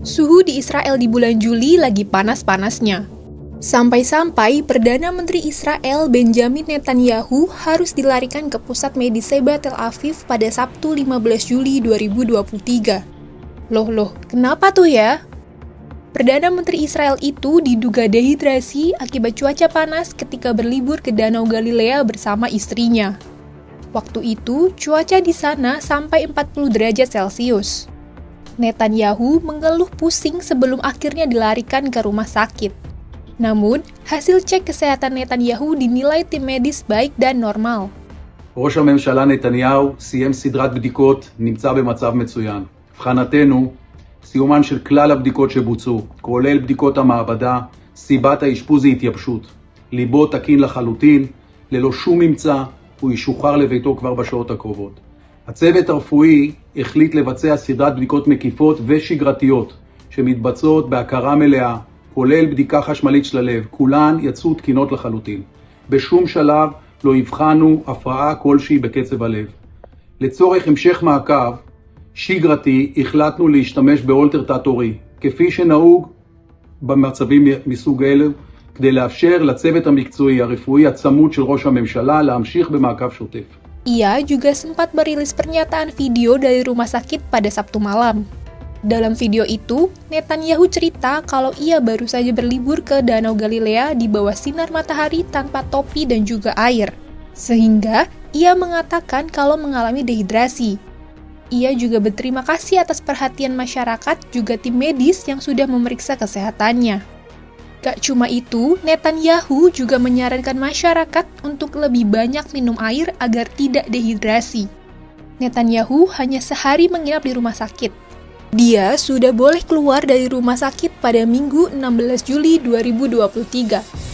Suhu di Israel di bulan Juli lagi panas-panasnya. Sampai-sampai Perdana Menteri Israel Benjamin Netanyahu harus dilarikan ke pusat medis Sheba Tel Aviv pada Sabtu 15 Juli 2023. Loh, kenapa tuh ya? Perdana Menteri Israel itu diduga dehidrasi akibat cuaca panas ketika berlibur ke Danau Galilea bersama istrinya. Waktu itu, cuaca di sana sampai 40 derajat Celcius. Netanyahu mengeluh pusing sebelum akhirnya dilarikan ke rumah sakit. Namun, hasil cek kesehatan Netanyahu dinilai tim medis baik dan normal. ראש הממשלה נתניהו סיים סדרת בדיקות, נמצא במצב מצוין. הבחנתנו, סיומן של כלל הבדיקות שבוצעו, כולל בדיקות המעבדה, סיבת האשפוז היא התייבשות. ליבו תקין לחלוטין, ללא שום ממצא, הוא ישוחרר לביתו כבר בשעות הקרובות. הצוות הרפואי החליט לבצע סדרת בדיקות מקיפות ושגרתיות, שמתבצעות בהכרה מלאה, כולל בדיקה חשמלית של הלב, כולן יצאו תקינות לחלוטין. בשום שלב לא הבחנו הפרעה כלשהי בקצב הלב. לצורך המשך מעקב שגרתי החלטנו להשתמש באולטר תת-עורי, כפי שנהוג במצבים מסוג אלו, כדי לאפשר לצוות המקצועי הרפואי הצמוד של ראש הממשלה להמשיך במעקב שוטף. Ia juga sempat merilis pernyataan video dari rumah sakit pada Sabtu malam. Dalam video itu, Netanyahu cerita kalau ia baru saja berlibur ke Danau Galilea di bawah sinar matahari tanpa topi dan juga air. Sehingga, ia mengatakan kalau mengalami dehidrasi. Ia juga berterima kasih atas perhatian masyarakat juga tim medis yang sudah memeriksa kesehatannya. Gak cuma itu, Netanyahu juga menyarankan masyarakat untuk lebih banyak minum air agar tidak dehidrasi. Netanyahu hanya sehari menginap di rumah sakit. Dia sudah boleh keluar dari rumah sakit pada Minggu 16 Juli 2023.